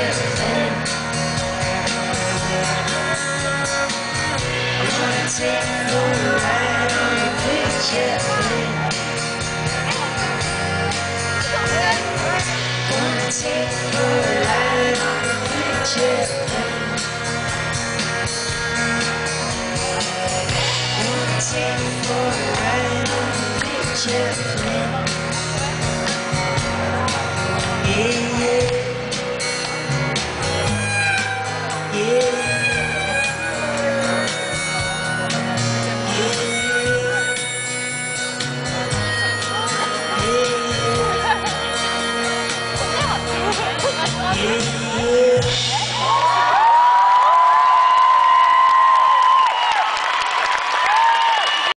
thing. I wanna take a ride on a picture thing. Wanna take a ride.